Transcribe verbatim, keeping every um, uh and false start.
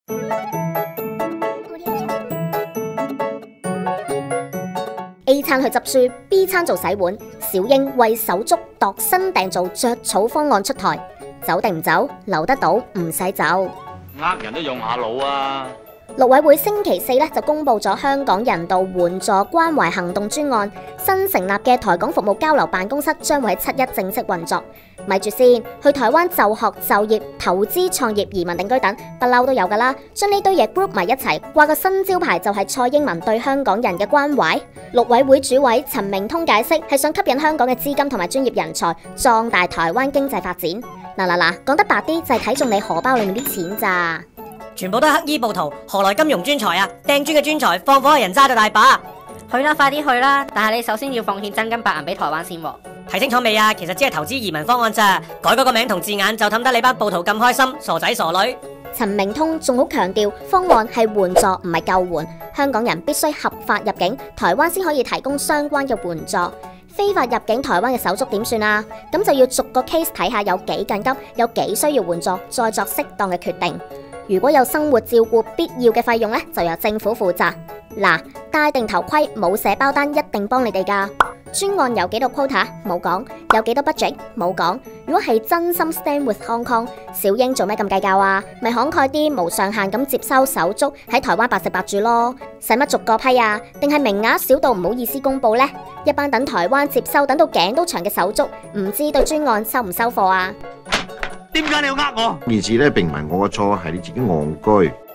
A 餐去執書 ，B 餐做洗碗。小英為手足度身訂造著草方案出台，走定唔走？留得到唔使走。 呃人都用下腦啊！ 陸委會星期四咧就公布咗香港人道援助關懷行動專案，新成立嘅台港服務交流辦公室將會喺七一正式運作。咪住先，去台灣就學、就業、投資、創業、移民定居等，不嬲都有噶啦。將呢堆嘢 group 埋一齊，掛個新招牌就係蔡英文對香港人嘅關懷。陸委會主委陳明通解釋，係想吸引香港嘅資金同埋專業人才，壯大台灣經濟發展。嗱嗱嗱，講得白啲就係睇中你荷包裏面啲錢咋。 全部都係黑衣暴徒，何來金融專才啊？掟磚嘅專才，放火嘅人渣就大把。 去啦，快啲去啦！但係你首先要奉獻真金白銀俾台灣先喎。 睇清楚未啊？其實只係投資移民方案咋，改嗰個名同字眼就氹得你班暴徒咁開心，傻仔傻女。 陳明通仲好強調，方案係援助唔係救援，香港人必須合法入境，台灣先可以提供相關嘅援助。非法入境台灣嘅手足點算啊？咁就要逐個 case 睇下有幾緊急，有幾需要援助，再作適當嘅決定。如果有生活照顧必要嘅費用咧，就由政府負責。嗱，戴定頭盔，冇寫包單，一定幫你哋噶。專案有幾多 quota 冇講，有幾多 budget 冇講。如果係真心 stand with Hong Kong，小英做咩咁計較啊？咪慷慨啲，無上限咁接收手足喺台灣白食白住咯。使乜逐個批啊？定係名額少到唔好意思公布呢？一班等台灣接收等到頸都長嘅手足，唔知對專案收唔收貨啊？ 點解你要呃我？ 件事咧並唔係我嘅錯，係你自己戇居。